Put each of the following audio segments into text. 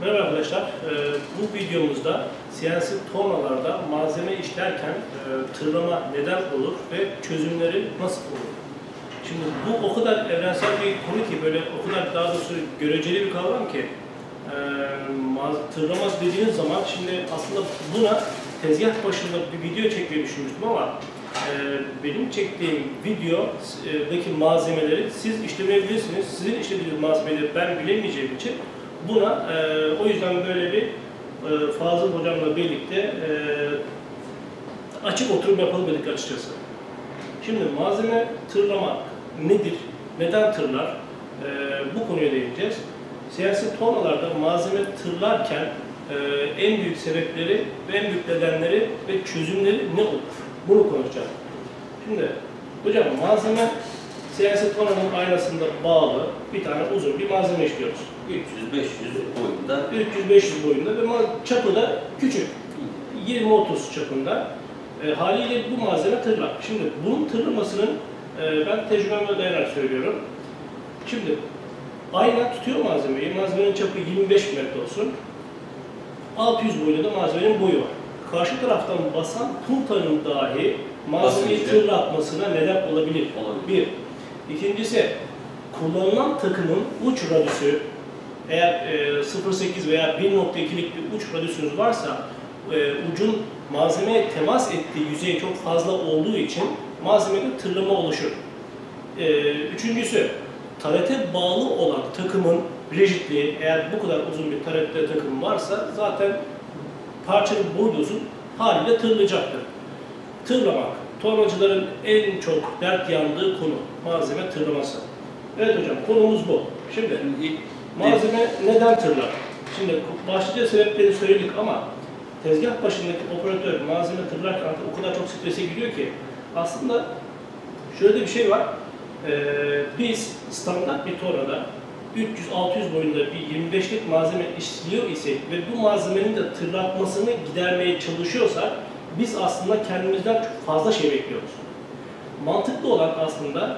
Merhaba arkadaşlar, bu videomuzda CNC tornalarda malzeme işlerken tırlama neden olur ve çözümleri nasıl olur? Şimdi bu o kadar evrensel bir konu ki, böyle o kadar daha doğrusu göreceli bir kavram ki tırlama dediğiniz zaman şimdi aslında buna tezgah başında bir video çekmeyi düşünmüştüm ama benim çektiğim videodaki malzemeleri siz işlemeyebilirsiniz. Sizin işlediğiniz malzemeleri ben bilemeyeceğim için buna o yüzden böyle bir Fazıl hocamla birlikte açık oturum yapalım dedik açıkçası. Şimdi malzeme tırlamak nedir? Neden tırlar? Bu konuya değineceğiz. CNC tornalarda malzeme tırlarken en büyük sebepleri ve en büyük nedenleri ve çözümleri ne olur? Bunu konuşacağız. Şimdi hocam malzeme CNC tornanın aynasında bağlı bir tane uzun bir malzeme işliyoruz. 300-500 boyunda. 300-500 boyunda ve çapı da küçük. 20-30 çapında. Haliyle bu malzeme tırlar. Şimdi bunun tırlamasının ben tecrübeme dayanarak söylüyorum. Şimdi ayna tutuyor malzemeyi. Malzemenin çapı 25 metre olsun. 600 boyunda da malzemenin boyu var. Karşı taraftan basan puntanın dahi malzemeyi tırlatmasına neden olabilir. Bir. İkincisi, kullanılan takımın uç radüsü, eğer 0.8 veya 1.2'lik bir uç radüsünüz varsa, ucun malzemeye temas ettiği yüzey çok fazla olduğu için malzemede tırlama oluşur. Üçüncüsü, tarete bağlı olan takımın rigidliği, eğer bu kadar uzun bir tarette takım varsa zaten parçanın boyu uzun haliyle tırlayacaktır. Tırlamak, tornacıların en çok dert yandığı konu, malzeme tırlaması. Evet hocam, konumuz bu. Şimdi malzeme neden tırlar? Şimdi başlıca sebepleri söyledik ama tezgah başındaki operatör malzeme tırlarken artık o kadar çok strese giriyor ki aslında şöyle bir şey var. Biz standart bir tornada 300-600 boyunda bir 25'lik malzeme işliyor isek ve bu malzemenin de tırlatmasını gidermeye çalışıyorsak biz aslında kendimizden çok fazla şey bekliyoruz. Mantıklı olan aslında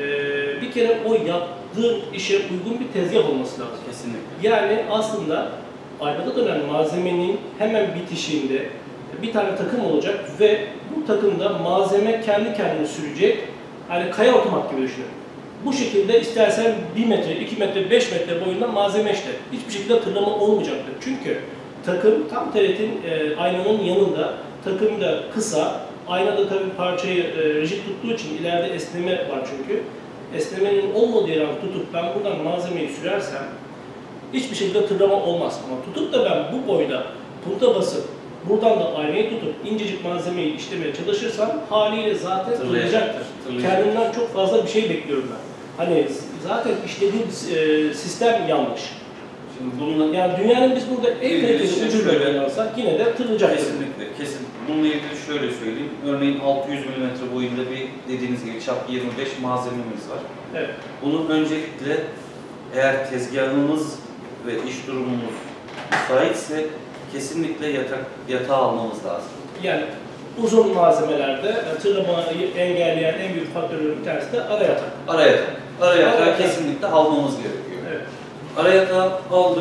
bir kere o yaptığın işe uygun bir tezgah olması lazım. Kesinlikle. Yani aslında aynada dönen malzemenin hemen bitişinde bir tane takım olacak ve bu takımda malzeme kendi kendine sürecek. Yani kaya otomat gibi düşünün. Bu şekilde istersen 1 metre, 2 metre, 5 metre boyunda malzeme işler. Hiçbir şekilde tırlama olmayacaktır. Çünkü takım tam TRT'nin aynanın yanında, takım da kısa. Aynada tabii parçayı rigid tuttuğu için ileride esneme var çünkü. Esnemenin olmadığı yerden tutup ben buradan malzemeyi sürersem hiçbir şekilde tırlama olmaz. Ama tutup da ben bu boyda punta basıp buradan da aynayı tutup incecik malzemeyi işlemeye çalışırsam haliyle zaten tırlayacaktır. Kendimden çok fazla bir şey bekliyorum ben. Hani zaten işlediğim sistem yanlış. Şimdi bununla yani dünyanın biz burada en kaliteli ucuyla alsak yine de tırlayacaktır. Kesinlikle, kesin. Bununla ilgili şöyle söyleyeyim. Örneğin 600 mm boyunda bir dediğiniz gibi çap 25 malzememiz var. Evet. Bunu öncelikle eğer tezgahımız ve iş durumumuz müsaitse kesinlikle yatağa almamız lazım. Yani uzun malzemelerde tırlamayı engelleyen en büyük faktörlerin bir tanesi de ara yatak. Ara yatağı kesinlikle almamız gerekiyor. Evet. Ara yatağı aldık,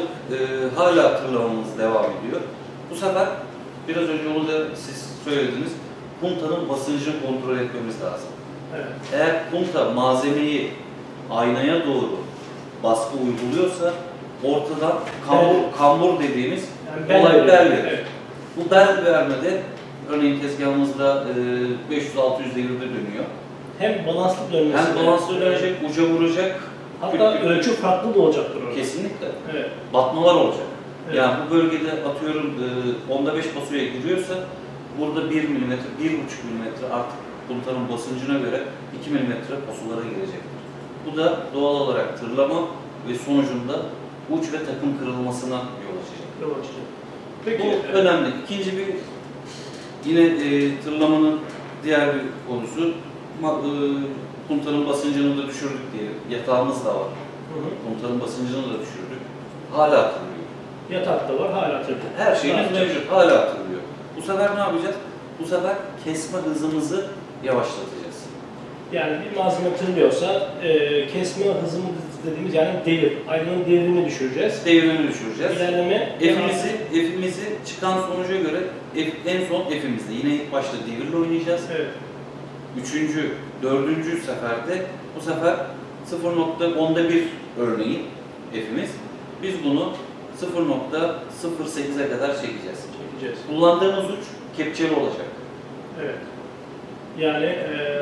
hala tırlamamız devam ediyor. Bu sefer biraz önce onu da siz söylediniz, puntanın basıncını kontrol etmemiz lazım. Evet. Eğer punta malzemeyi aynaya doğru baskı uyguluyorsa ortadan kambur dediğimiz yani olay bel verir. Evet. Bu bel vermede örneğin tezgahımızda 500-600 devirde dönüyor. Hem balanslı dönmesi. Hem balanslı dönecek, uca vuracak. Hatta ölçü farklı da olacaktır orada. Kesinlikle. Evet. Batmalar olacak. Evet. Yani bu bölgede atıyorum onda 5 pasoya giriyorsa burada 1 mm, 1,5 mm artık puntanın basıncına göre 2 mm pasolara girecektir. Bu da doğal olarak tırlama ve sonucunda uç ve takım kırılmasına yol açacak. Peki, bu önemli. İkinci bir yine tırlamanın diğer bir konusu puntanın basıncını da düşürdük diye. Yatağımız da var. Puntanın basıncını da düşürdük. Hala tırlıyor. Yatak da var, hala tırlıyor. Her şeyimiz mevcut. Hala tırlıyor. Bu sefer ne yapacağız? Bu sefer kesme hızımızı yavaşlatacağız. Yani bir malzeme tırlıyorsa kesme hızımızı dediğimiz yani devir. Aynanın devrini düşüreceğiz. Devrini düşüreceğiz. İlerleme F'imizi çıkan sonuca göre en son F'imizde. Yine ilk başta devirle oynayacağız. Evet. Üçüncü, dördüncü seferde bu sefer 0.1 örneğin F'imiz. Biz bunu 0.08'e kadar çekeceğiz. Kullandığımız uç kepçeli olacak. Evet. Yani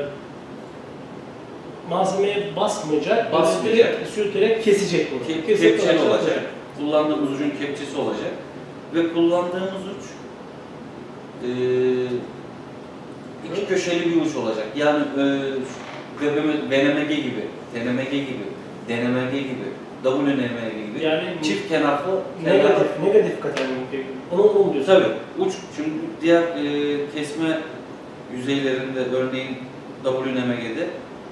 malzemeye basmayacak, sürterek kesecek bunu. Kepçeli olacak. Kullandığımız ucun kepçesi olacak. Ve kullandığımız uç iki köşeli bir uç olacak. Yani VNMG gibi, TNMG gibi, DNMG gibi, WNMG gibi yani çift kenarlı negatif kategori. Onu diyorsun. Tabii. Uç. Çünkü diğer kesme yüzeylerinde örneğin WNMG'de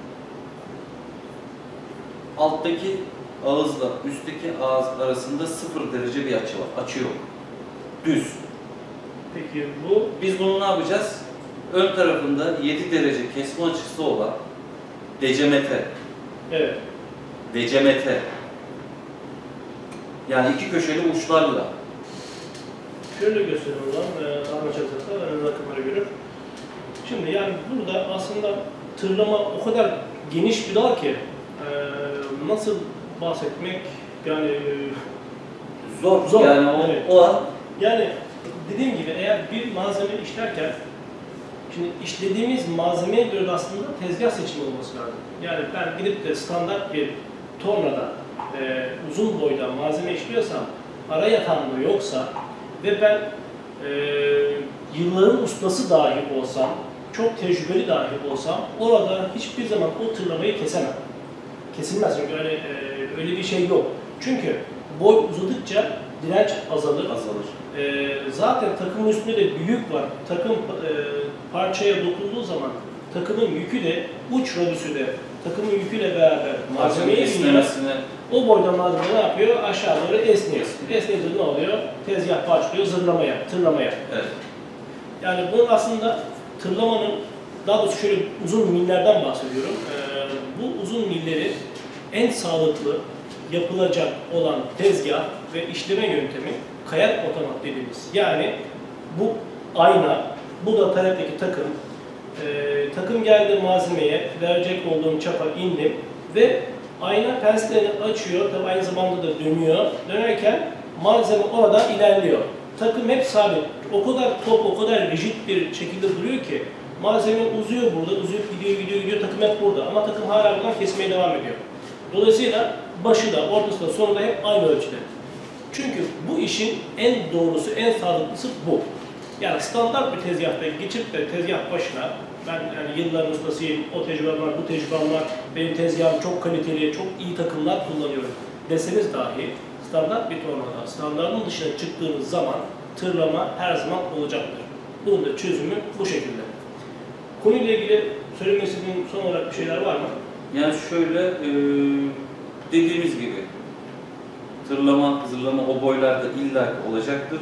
alttaki ağızla üstteki ağız arasında 0 derece bir açı var. Açı yok. Düz. Peki biz bunu ne yapacağız? Ön tarafında 7 derece kesme açısı olan decemete. Evet. Decemete. Yani iki köşeli uçlarla. Şöyle göstereyim o zaman. Anlaşılırsa rakamlara göre. Şimdi yani burada aslında tırlama o kadar geniş bir dal ki nasıl bahsetmek yani zor. Yani evet. o an yani dediğim gibi eğer bir malzeme işlerken şimdi işlediğimiz malzemeye göre aslında tezgah seçimi olması lazım. Yani ben gidip de standart bir tornada uzun boyda malzeme işliyorsam, ara yatan da yoksa ve ben yılların ustası dahi olsam, çok tecrübeli dahi olsam orada hiçbir zaman o tırlamayı kesemem. Kesilmez çünkü öyle bir şey yok. Çünkü boy uzadıkça direnç azalır. Zaten takımın üstünde de bir yük var. Takım parçaya dokunduğu zaman takımın yükü de uç radüsü de takımın yüküyle beraber malzemeye biniyor. O boyda malzeme ne yapıyor? Aşağı doğru esniyor. Esneyince ne oluyor? Tezgah başlıyor tırlamaya. Evet. Yani bunun aslında tırlamanın, daha doğrusu şöyle uzun millerden bahsediyorum. Bu uzun milleri en sağlıklı yapılacak olan tezgah ve işleme yöntemi kayak otomat dediğimiz. Yani bu ayna, bu da taletteki takım. Takım geldi malzemeye, verecek olduğum çapa indim ve ayna penslerini açıyor, tabi aynı zamanda da dönüyor. Dönerken malzeme orada ilerliyor. Takım hep sabit. O kadar o kadar rigid bir şekilde duruyor ki malzeme uzuyor burada, uzayıp gidiyor, takım hep burada. Ama takım hala buradan kesmeye devam ediyor. Dolayısıyla başı da, ortası da, sonu da hep aynı ölçüde. Çünkü bu işin en doğrusu, en sağlıklısı bu. Yani standart bir tezgahta geçip de tezgah başına, ben yani yılların ustasıyım, o tecrübem var, bu tecrübem var, benim tezgahım çok kaliteli, çok iyi takımlar kullanıyorum deseniz dahi standart bir tornada, standartın dışına çıktığınız zaman tırlama her zaman olacaktır. Bunun da çözümü bu şekilde. Konuyla ilgili söylemek istediğim son olarak bir şeyler var mı? Yani şöyle, dediğimiz gibi tırlama, zırlama o boylarda illaki olacaktır.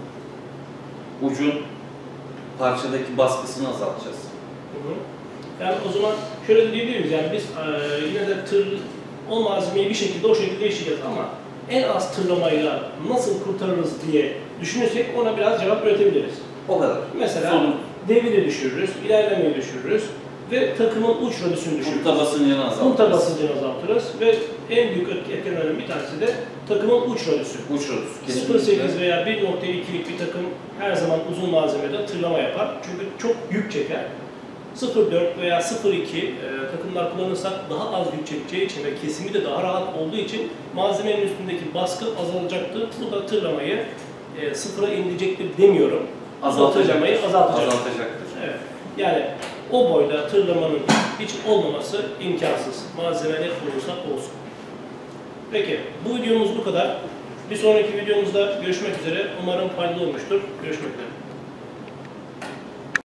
Ucun parçadaki baskısını azaltacağız. Yani o zaman şöyle diyebiliriz, yani biz yine de o malzemeyi bir şekilde o şekilde işleyeceğiz ama en az tırlamayla nasıl kurtarırız diye düşünürsek ona biraz cevap üretebiliriz. O kadar. Mesela deviri düşürürüz, ilerlemeyi düşürürüz ve takımın uç radüsünü düşürürüz. Punta basıncını azaltırız ve en büyük etkenlerden bir tanesi de takımın uç radüsü. 0.8 veya 1.2'lik bir takım her zaman uzun malzemede tırlama yapar. Çünkü çok yük çeker. 0.4 veya 0.2 takımlar kullanırsak daha az yük çekeceği için ve kesimi de daha rahat olduğu için malzemenin üstündeki baskı azalacaktır. Bu da tırlamayı sıfıra indirecektir demiyorum. Azaltacaktır. Evet. Yani o boyda tırlamanın hiç olmaması imkansız. Malzeme ne olursa olsun. Peki, bu videomuz bu kadar. Bir sonraki videomuzda görüşmek üzere. Umarım faydalı olmuştur. Görüşmek üzere.